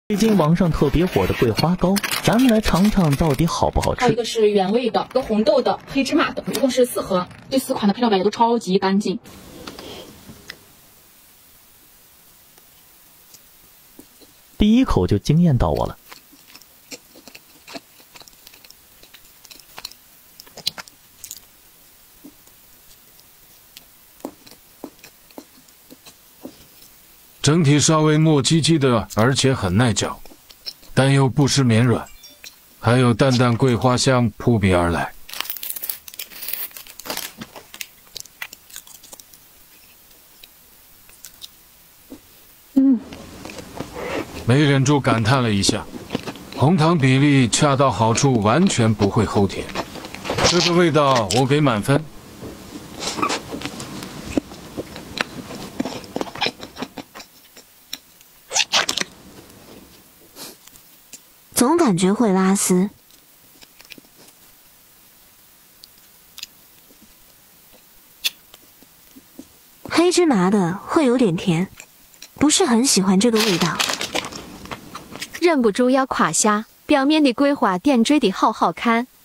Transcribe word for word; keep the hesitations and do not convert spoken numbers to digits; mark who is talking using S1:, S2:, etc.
S1: 最近网上特别火的桂花糕，咱们来尝尝到底好不好吃。
S2: 还有一个是原味的，一个红豆的，黑芝麻的，一共是四盒。这四款的配料表也都超级干净。
S1: 第一口就惊艳到我了。
S3: 整体稍微糯叽叽的，而且很耐嚼，但又不失绵软，还有淡淡桂花香扑鼻而来。
S2: 嗯，
S3: 没忍住感叹了一下，红糖比例恰到好处，完全不会齁甜。这个味道我给满分。
S4: 总感觉会拉丝。黑芝麻的会有点甜，不是很喜欢这个味道。
S5: 忍不住要夸下，表面的桂花点缀的好好看。